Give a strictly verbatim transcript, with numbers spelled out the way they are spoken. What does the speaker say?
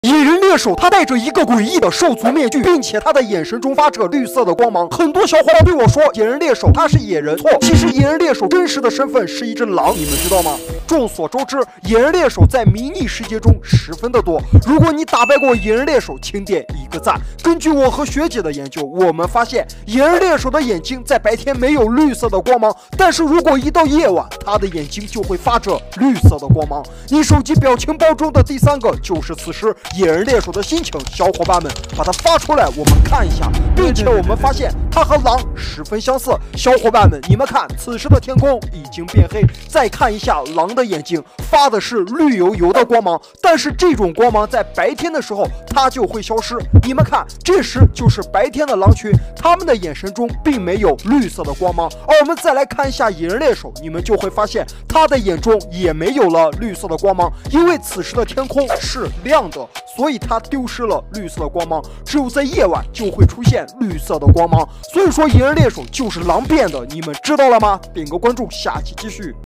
野人猎手他戴着一个诡异的兽族面具，并且他的眼神中发着绿色的光芒。很多小伙伴对我说，野人猎手他是野人，错，其实野人猎手真实的身份是一只狼，你们知道吗？众所周知，野人猎手在迷你世界中十分的多。如果你打败过野人猎手，请点一个赞。根据我和学姐的研究，我们发现野人猎手的眼睛在白天没有绿色的光芒，但是如果一到夜晚，他的眼睛就会发着绿色的光芒。你手机表情包中的第三个就是此时野人猎手的心情，小伙伴们把它发出来，我们看一下，并且我们发现它和狼十分相似。小伙伴们，你们看，此时的天空已经变黑，再看一下狼的眼睛，发的是绿油油的光芒，但是这种光芒在白天的时候它就会消失。你们看，这时就是白天的狼群，他们的眼神中并没有绿色的光芒。而我们再来看一下野人猎手，你们就会发现他的眼中也没有了绿色的光芒，因为此时的天空是亮的，所以它丢失了绿色的光芒，只有在夜晚就会出现绿色的光芒。所以说野人猎手就是狼变的，你们知道了吗？点个关注，下期继续。